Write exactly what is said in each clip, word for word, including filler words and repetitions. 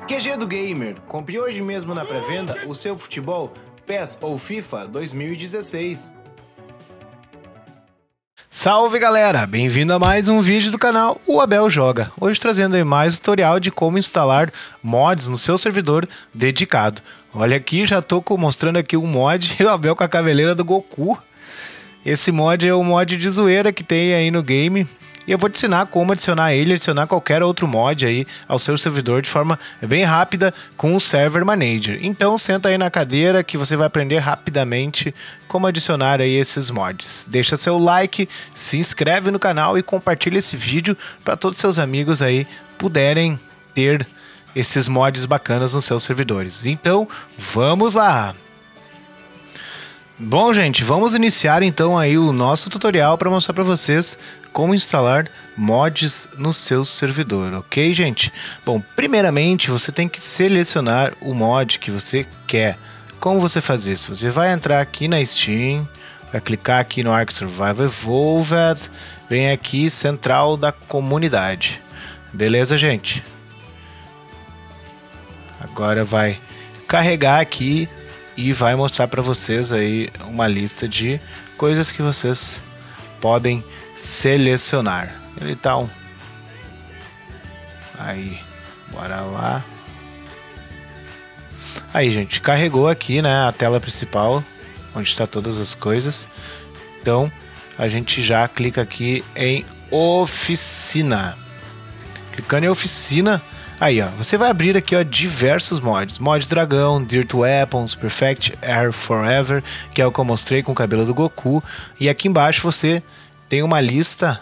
Q G do Gamer, compre hoje mesmo na pré-venda o seu futebol P E S ou FIFA dois mil e dezesseis. Salve galera, bem-vindo a mais um vídeo do canal O Abel Joga. Hoje trazendo aí mais um tutorial de como instalar mods no seu servidor dedicado. Olha aqui, já tô mostrando aqui um mod, o Abel com a cabeleira do Goku. Esse mod é o mod de zoeira que tem aí no game. E eu vou te ensinar como adicionar ele, adicionar qualquer outro mod aí ao seu servidor de forma bem rápida com o Server Manager. Então senta aí na cadeira que você vai aprender rapidamente como adicionar aí esses mods. Deixa seu like, se inscreve no canal e compartilha esse vídeo para todos os seus amigos aí puderem ter esses mods bacanas nos seus servidores. Então vamos lá! Bom, gente, vamos iniciar então aí o nosso tutorial para mostrar para vocês como instalar mods no seu servidor, ok, gente? Bom, primeiramente você tem que selecionar o mod que você quer. Como você faz isso? Você vai entrar aqui na Steam, vai clicar aqui no Ark Survival Evolved, vem aqui Central da Comunidade. Beleza, gente? Agora vai carregar aqui e vai mostrar para vocês aí uma lista de coisas que vocês podem selecionar. Ele tá um... Aí, bora lá. Aí, gente, carregou aqui, né, a tela principal, onde está todas as coisas. Então, a gente já clica aqui em Oficina. Clicando em Oficina, aí, ó, você vai abrir aqui, ó, diversos mods. Mod Dragão, Dirt Weapons, Perfect Air Forever, que é o que eu mostrei com o cabelo do Goku. E aqui embaixo você tem uma lista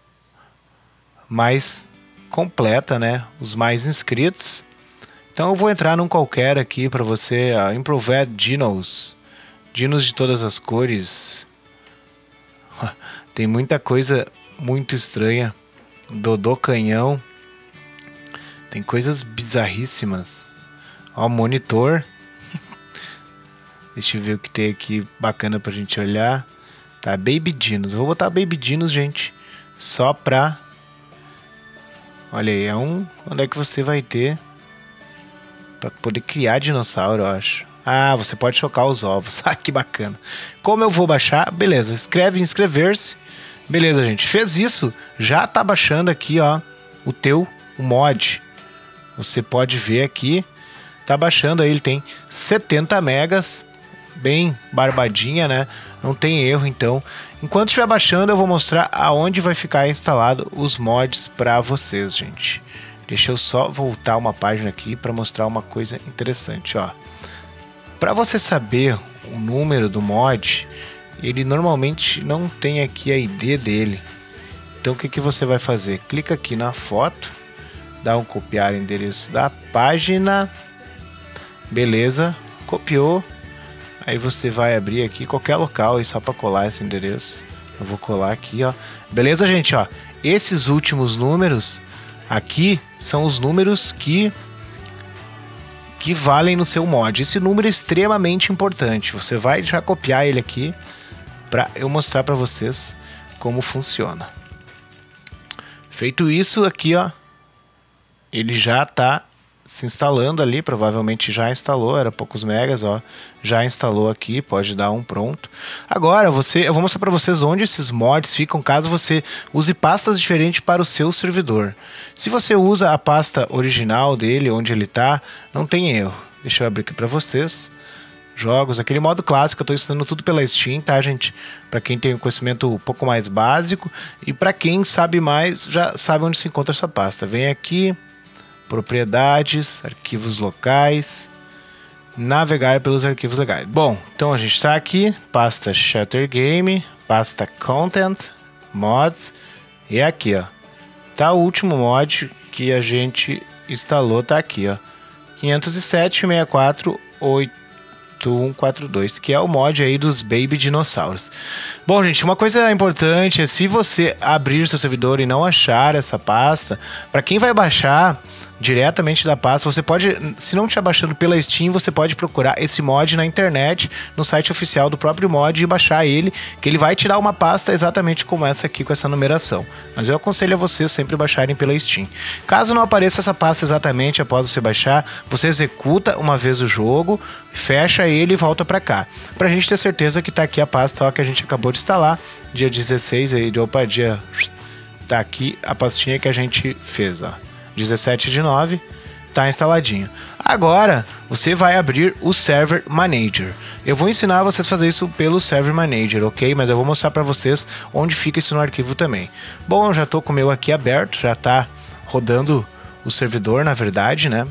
mais completa, né? Os mais inscritos. Então eu vou entrar num qualquer aqui para você, ó, Improved Dinos. Dinos de todas as cores. Tem muita coisa muito estranha. Dodô Canhão. Tem coisas bizarríssimas. Ó, monitor. Deixa eu ver o que tem aqui bacana pra gente olhar. Tá, Baby Dinos. Eu vou botar Baby Dinos, gente, só pra... Olha aí, é um... Onde é que você vai ter pra poder criar dinossauro, eu acho. Ah, você pode chocar os ovos. Ah, que bacana. Como eu vou baixar? Beleza, escreve inscrever-se. Beleza, gente. Fez isso, já tá baixando aqui, ó, o teu o mod. Você pode ver aqui, tá baixando aí, ele tem setenta megas, bem barbadinha, né? Não tem erro, então. Enquanto estiver baixando, eu vou mostrar aonde vai ficar instalado os mods para vocês, gente. Deixa eu só voltar uma página aqui para mostrar uma coisa interessante, ó. Para você saber o número do mod, ele normalmente não tem aqui a I D dele. Então o que que você vai fazer? Clica aqui na foto, dá um copiar endereço da página. Beleza, copiou. Aí você vai abrir aqui qualquer local aí só para colar esse endereço. Eu vou colar aqui, ó. Beleza, gente, ó. Esses últimos números aqui são os números que que valem no seu mod. Esse número é extremamente importante. Você vai já copiar ele aqui para eu mostrar para vocês como funciona. Feito isso aqui, ó, ele já tá se instalando ali, provavelmente já instalou, era poucos megas, ó, já instalou aqui, pode dar um pronto. Agora, você, eu vou mostrar para vocês onde esses mods ficam, caso você use pastas diferentes para o seu servidor. Se você usa a pasta original dele, onde ele tá, não tem erro. Deixa eu abrir aqui para vocês. Jogos, aquele modo clássico, eu estou ensinando tudo pela Steam, tá, gente? Para quem tem um conhecimento um pouco mais básico e para quem sabe mais, já sabe onde se encontra essa pasta. Vem aqui, propriedades, arquivos locais, navegar pelos arquivos legais. Bom, então a gente está aqui, pasta Shutter Game, pasta Content, Mods, e aqui, ó, tá o último mod que a gente instalou, tá aqui, ó, quinhentos e sete ponto sessenta e quatro ponto oito um quatro dois, que é o mod aí dos Baby Dinossauros. Bom, gente, uma coisa importante é, se você abrir seu servidor e não achar essa pasta, para quem vai baixar, diretamente da pasta. Você pode, se não estiver baixando pela Steam, você pode procurar esse mod na internet, no site oficial do próprio mod, e baixar ele, que ele vai tirar uma pasta exatamente como essa aqui, com essa numeração. Mas eu aconselho a vocês sempre baixarem pela Steam. Caso não apareça essa pasta exatamente após você baixar, você executa uma vez o jogo, fecha ele e volta para cá, pra gente ter certeza que tá aqui a pasta, ó, que a gente acabou de instalar, dia dezesseis aí, de opa, dia... tá aqui a pastinha que a gente fez, ó, dezessete de nove, tá instaladinho. Agora você vai abrir o Server Manager. Eu vou ensinar vocês a fazer isso pelo Server Manager, ok? Mas eu vou mostrar para vocês onde fica isso no arquivo também. Bom, eu já tô com o meu aqui aberto, já tá rodando o servidor, na verdade, né?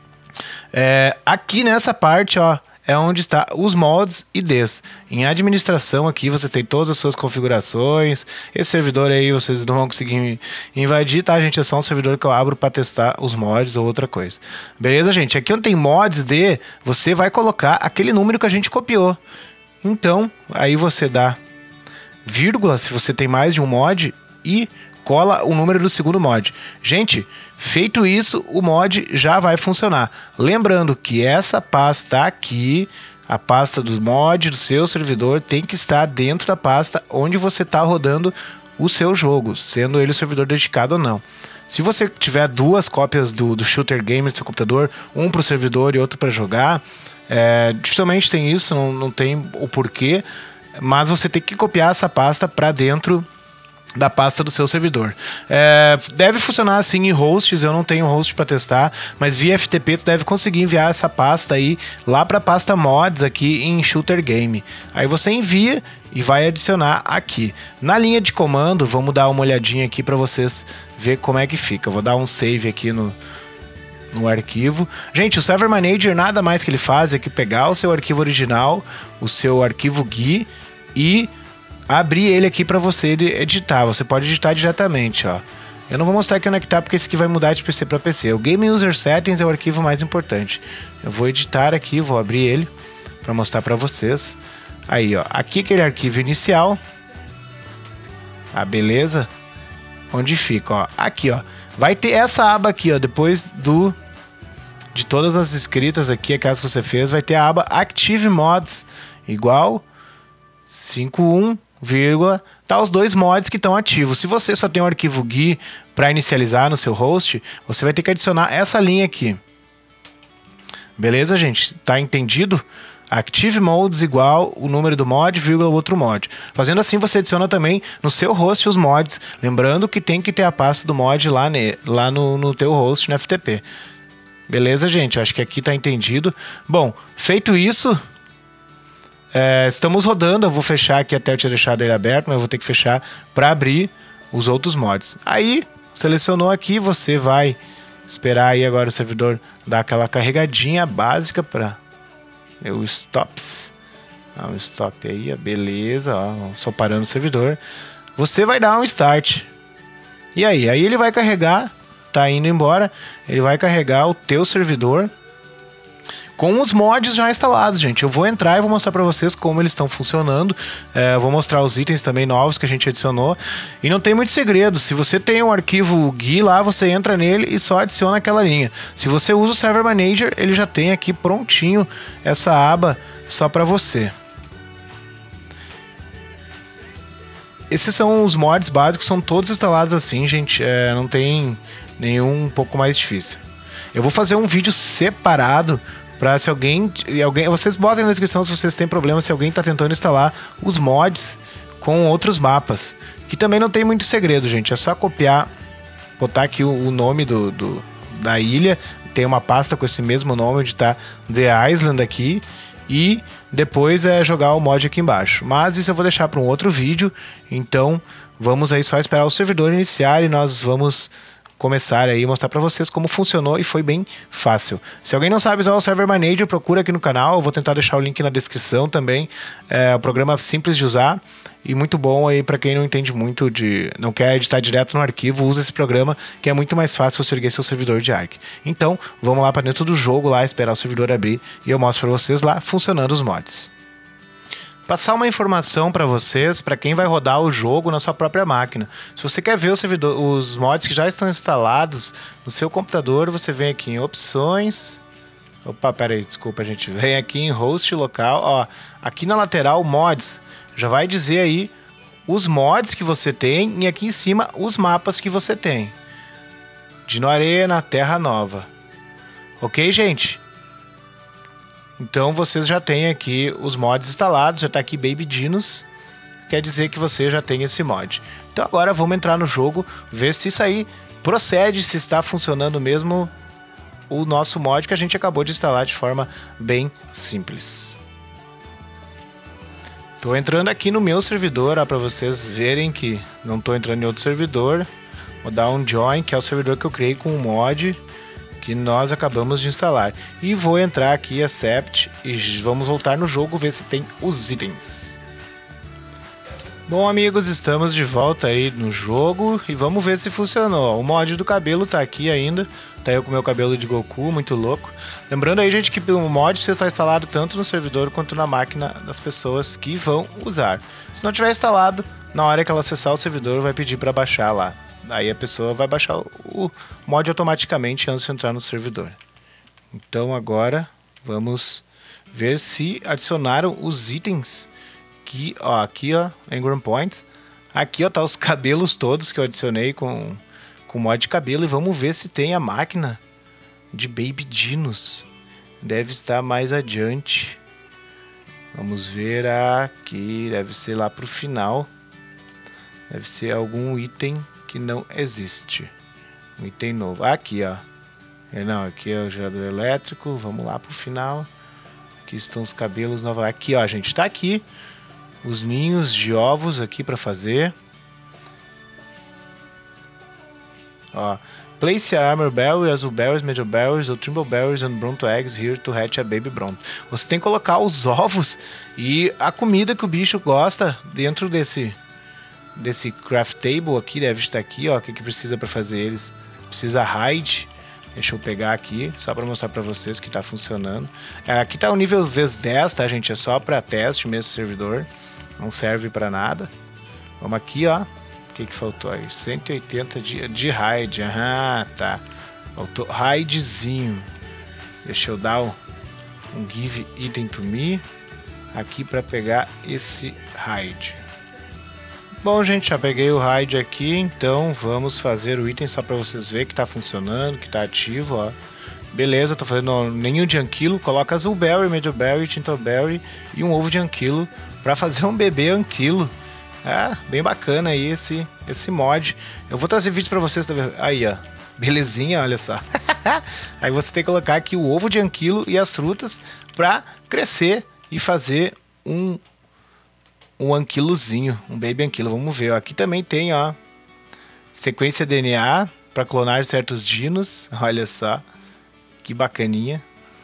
É, aqui nessa parte, ó, é onde está os mods I Ds. Em administração aqui você tem todas as suas configurações. Esse servidor aí vocês não vão conseguir invadir, tá, gente? É só um servidor que eu abro para testar os mods ou outra coisa. Beleza, gente? Aqui onde tem mods D, você vai colocar aquele número que a gente copiou. Então, aí você dá vírgula, se você tem mais de um mod, e cola o número do segundo mod. Gente, feito isso, o mod já vai funcionar. Lembrando que essa pasta aqui, a pasta dos mods do seu servidor, tem que estar dentro da pasta onde você está rodando o seu jogo, sendo ele o servidor dedicado ou não. Se você tiver duas cópias do, do Shooter Game no seu computador, um para o servidor e outro para jogar, é, justamente tem isso, não, não tem o porquê, mas você tem que copiar essa pasta para dentro da pasta do seu servidor. É, deve funcionar assim em hosts, eu não tenho host para testar, mas via F T P tu deve conseguir enviar essa pasta aí lá para a pasta mods aqui em Shooter Game. Aí você envia e vai adicionar aqui. Na linha de comando, vamos dar uma olhadinha aqui para vocês ver como é que fica. Eu vou dar um save aqui no no arquivo. Gente, o Server Manager nada mais que ele faz é que pegar o seu arquivo original, o seu arquivo G U I, e abrir ele aqui para você editar. Você pode editar diretamente, ó. Eu não vou mostrar aqui onde é que tá, porque esse aqui vai mudar de P C para P C. O Game User Settings é o arquivo mais importante. Eu vou editar aqui, vou abrir ele para mostrar para vocês. Aí, ó, aqui aquele arquivo inicial. Ah, beleza? Onde fica, ó. Aqui, ó. Vai ter essa aba aqui, ó, depois do de todas as escritas aqui, aquelas que você fez, vai ter a aba Active Mods igual cinquenta e um, vírgula, tá os dois mods que estão ativos. Se você só tem um arquivo G U I para inicializar no seu host, você vai ter que adicionar essa linha aqui. Beleza, gente? Tá entendido? Active Mods igual o número do mod, vírgula, o outro mod. Fazendo assim, você adiciona também no seu host os mods. Lembrando que tem que ter a pasta do mod lá, ne, lá no, no teu host, no F T P. Beleza, gente? Eu acho que aqui tá entendido. Bom, feito isso... É, estamos rodando, eu vou fechar aqui até eu ter deixado ele aberto, mas eu vou ter que fechar para abrir os outros mods. Aí, selecionou aqui, você vai esperar aí agora o servidor dar aquela carregadinha básica para o stops. Ah, um stop aí, beleza, ó, só parando o servidor. Você vai dar um start. E aí, aí ele vai carregar, tá indo embora, ele vai carregar o teu servidor com os mods já instalados, gente. Eu vou entrar e vou mostrar para vocês como eles estão funcionando. É, vou mostrar os itens também novos que a gente adicionou. E não tem muito segredo. Se você tem um arquivo G U I lá, você entra nele e só adiciona aquela linha. Se você usa o Server Manager, ele já tem aqui prontinho essa aba só para você. Esses são os mods básicos, são todos instalados assim, gente. É, não tem nenhum um pouco mais difícil. Eu vou fazer um vídeo separado para se alguém, alguém... Vocês botem na descrição se vocês têm problema, se alguém está tentando instalar os mods com outros mapas. Que também não tem muito segredo, gente. É só copiar, botar aqui o, o nome do, do, da ilha. Tem uma pasta com esse mesmo nome, onde está The Island aqui. E depois é jogar o mod aqui embaixo. Mas isso eu vou deixar para um outro vídeo. Então vamos aí só esperar o servidor iniciar e nós vamos começar aí, mostrar para vocês como funcionou e foi bem fácil. Se alguém não sabe usar o Server Manager, procura aqui no canal, eu vou tentar deixar o link na descrição também. É um programa simples de usar e muito bom aí para quem não entende muito de, não quer editar direto no arquivo, usa esse programa que é muito mais fácil você erguer seu servidor de Ark. Então, vamos lá para dentro do jogo lá, esperar o servidor abrir e eu mostro para vocês lá funcionando os mods. passar uma informação para vocês, para quem vai rodar o jogo na sua própria máquina. Se você quer ver o servidor, os mods que já estão instalados no seu computador, você vem aqui em opções. Opa, pera aí, desculpa, gente. Vem aqui em host local, ó, aqui na lateral mods, já vai dizer aí os mods que você tem e aqui em cima os mapas que você tem. Dino Arena, Terra Nova. Ok, gente? Então vocês já têm aqui os mods instalados, já está aqui Baby Dinos, quer dizer que você já tem esse mod. Então agora vamos entrar no jogo, ver se isso aí procede, se está funcionando mesmo o nosso mod que a gente acabou de instalar de forma bem simples. Estou entrando aqui no meu servidor, para vocês verem que não estou entrando em outro servidor. Vou dar um join, que é o servidor que eu criei com o mod que nós acabamos de instalar. E vou entrar aqui, accept, e vamos voltar no jogo, ver se tem os itens. Bom, amigos, estamos de volta aí no jogo e vamos ver se funcionou. O mod do cabelo tá aqui ainda, tá eu com meu cabelo de Goku, muito louco. Lembrando aí, gente, que o mod precisa estar instalado tanto no servidor quanto na máquina das pessoas que vão usar. Se não tiver instalado, na hora que ela acessar o servidor, vai pedir para baixar lá. Aí a pessoa vai baixar o mod automaticamente antes de entrar no servidor. Então agora vamos ver se adicionaram os itens. Aqui, ó, aqui, ó, Engram Points. Aqui, ó, tá os cabelos todos que eu adicionei com com mod de cabelo e vamos ver se tem a máquina de Baby Dinos. Deve estar mais adiante. Vamos ver aqui, deve ser lá pro final. Deve ser algum item que não existe. Um item novo. Aqui, ó. Não, aqui é o gerador elétrico. Vamos lá pro final. Aqui estão os cabelos novos. Aqui, ó, gente, tá aqui os ninhos de ovos aqui para fazer. Ó, place a armor berry, azul berries, medium berries ou triple berries and bronto eggs here to hatch a baby bronto. Você tem que colocar os ovos e a comida que o bicho gosta dentro desse desse craft table aqui, deve estar aqui, ó, o que que precisa para fazer eles. Precisa hide. Deixa eu pegar aqui, só para mostrar para vocês que está funcionando. É, aqui está o nível vezes dez, tá, gente? É só para teste mesmo, servidor. Não serve para nada. Vamos aqui, ó. O que que faltou aí? cento e oitenta de, de hide. Aham, tá. Faltou hidezinho. Deixa eu dar um, um give item to me aqui para pegar esse hide. Bom, gente, já peguei o hide aqui, então vamos fazer o item só para vocês verem que tá funcionando, que tá ativo, ó. Beleza, tô fazendo nenhum de anquilo, coloca azul berry, medium berry, tintal berry e um ovo de anquilo para fazer um bebê anquilo. É, bem bacana aí esse, esse mod. Eu vou trazer vídeos para vocês, aí, ó. Belezinha, olha só. Aí você tem que colocar aqui o ovo de anquilo e as frutas para crescer e fazer um um anquilozinho, um baby anquilo. Vamos ver, ó. Aqui também tem, ó, sequência D N A para clonar certos dinos. Olha só, que bacaninha.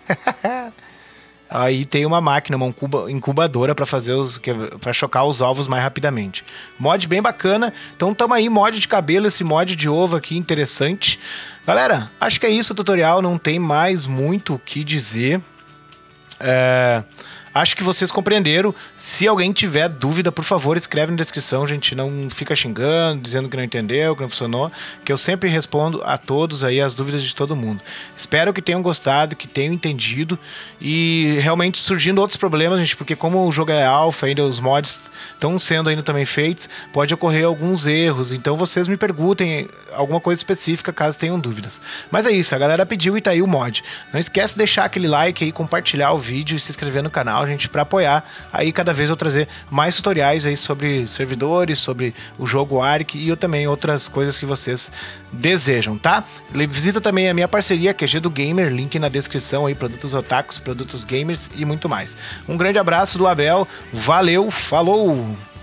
Aí tem uma máquina, uma incubadora para fazer os, para chocar os ovos mais rapidamente. Mod bem bacana. Então tamo aí, mod de cabelo, esse mod de ovo aqui interessante. Galera, acho que é isso o tutorial, não tem mais muito o que dizer. É... Acho que vocês compreenderam. Se alguém tiver dúvida, por favor, escreve na descrição, gente. Não fica xingando, dizendo que não entendeu, que não funcionou, que eu sempre respondo a todos aí as dúvidas de todo mundo. Espero que tenham gostado, que tenham entendido e realmente surgindo outros problemas, gente, porque como o jogo é alpha, ainda os mods estão sendo ainda também feitos, pode ocorrer alguns erros. Então vocês me perguntem alguma coisa específica caso tenham dúvidas. Mas é isso, a galera pediu e tá aí o mod. Não esquece de deixar aquele like aí, compartilhar o vídeo e se inscrever no canal, gente, para apoiar aí cada vez eu trazer mais tutoriais aí sobre servidores, sobre o jogo Ark e eu também outras coisas que vocês desejam, tá? Visita também a minha parceria Q G do Gamer, link na descrição aí, produtos otakus, produtos gamers e muito mais. Um grande abraço do Abel, valeu, falou!